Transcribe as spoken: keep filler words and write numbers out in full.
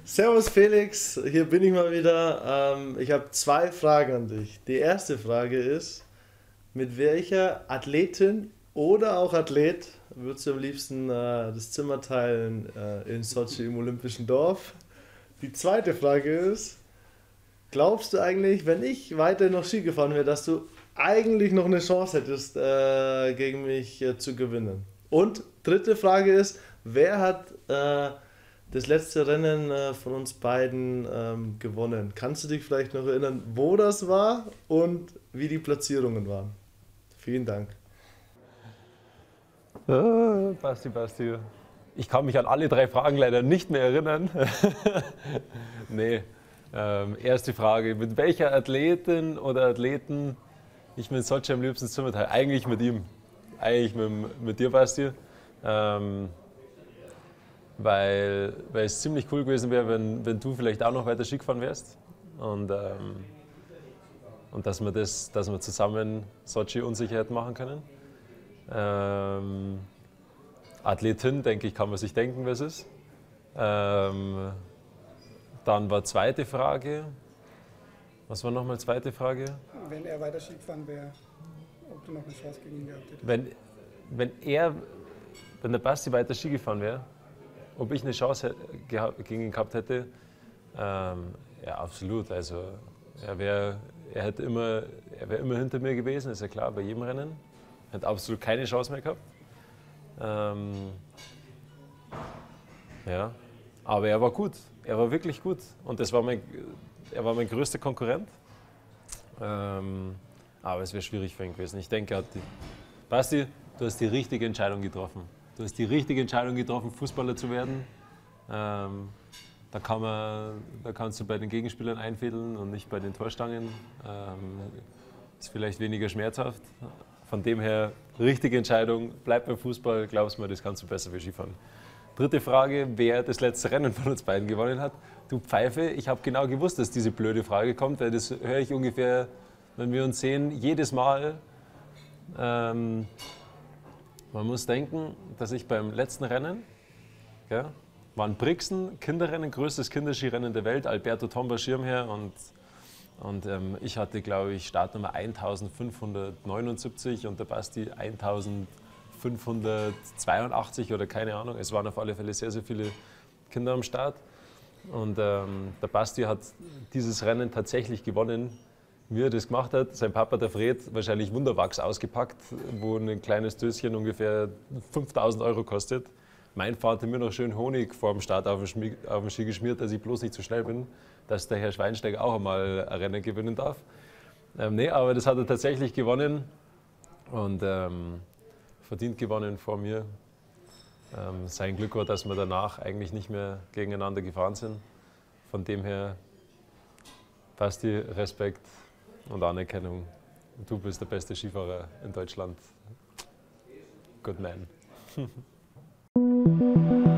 Servus Felix, hier bin ich mal wieder. Ähm, ich habe zwei Fragen an dich. Die erste Frage ist, mit welcher Athletin oder auch Athlet würdest du am liebsten äh, das Zimmer teilen äh, in Sochi im Olympischen Dorf? Die zweite Frage ist, glaubst du eigentlich, wenn ich weiter noch Ski gefahren wäre, dass du eigentlich noch eine Chance hättest, äh, gegen mich äh, zu gewinnen? Und dritte Frage ist, wer hat äh, das letzte Rennen äh, von uns beiden ähm, gewonnen? Kannst du dich vielleicht noch erinnern, wo das war und wie die Platzierungen waren? Vielen Dank. Ah, Basti, Basti. Ich kann mich an alle drei Fragen leider nicht mehr erinnern. Nee. Ähm, erste Frage, mit welcher Athletin oder Athleten ich mir in Sochi am liebsten Zimmer teile? Eigentlich mit ihm. Eigentlich mit, mit dir, Basti. Ähm, weil, weil es ziemlich cool gewesen wäre, wenn, wenn du vielleicht auch noch weiter Ski gefahren wärst. Und, ähm, und dass wir, das, dass wir zusammen Sochi Unsicherheit machen können. Ähm, Athletin, denke ich, kann man sich denken, wer es ist. Ähm, dann war zweite Frage. Was war nochmal zweite Frage? Wenn er weiter Ski gefahren wäre, ob du noch eine Chance gegen ihn gehabt hättest. Wenn, wenn er, wenn der Basti weiter Ski gefahren wäre, ob ich eine Chance gegen ihn gehabt hätte? Ähm, ja, absolut. Also er wäre, er hätte immer, er wäre immer hinter mir gewesen, ist ja klar, bei jedem Rennen. Er hat absolut keine Chance mehr gehabt. Ähm, ja, aber er war gut. Er war wirklich gut. Und das war mein, er war mein größter Konkurrent. Ähm, aber es wäre schwierig für ihn gewesen. Ich denke, er hat die, Basti, du hast die richtige Entscheidung getroffen. Du hast die richtige Entscheidung getroffen, Fußballer zu werden. Ähm, da, kann man, da kannst du bei den Gegenspielern einfädeln und nicht bei den Torstangen. Ähm, ist vielleicht weniger schmerzhaft. Von dem her, richtige Entscheidung, bleib beim Fußball, glaubst mir, das kannst du besser wie Skifahren. Dritte Frage, wer das letzte Rennen von uns beiden gewonnen hat. Du Pfeife, ich habe genau gewusst, dass diese blöde Frage kommt, weil das höre ich ungefähr, wenn wir uns sehen, jedes Mal. Ähm, man muss denken, dass ich beim letzten Rennen, ja, war in Brixen, Kinderrennen, größtes Kinderskirennen der Welt, Alberto Tomba Schirmherr und, und ähm, ich hatte, glaube ich, Startnummer eintausendfünfhundertneunundsiebzig und der Basti eintausendfünfhundertzweiundachtzig oder keine Ahnung. Es waren auf alle Fälle sehr, sehr viele Kinder am Start. Und ähm, der Basti hat dieses Rennen tatsächlich gewonnen, wie er das gemacht hat. Sein Papa, der Fred, wahrscheinlich Wunderwachs ausgepackt, wo ein kleines Döschen ungefähr fünftausend Euro kostet. Mein Vater hat mir noch schön Honig vor dem Start auf den, auf den Ski geschmiert, dass ich bloß nicht zu schnell bin, dass der Herr Schweinsteiger auch einmal ein Rennen gewinnen darf. Ähm, nee, aber das hat er tatsächlich gewonnen und ähm, verdient gewonnen vor mir. Ähm, sein Glück war, dass wir danach eigentlich nicht mehr gegeneinander gefahren sind. Von dem her, Basti, Respekt und Anerkennung. Du bist der beste Skifahrer in Deutschland. Good man.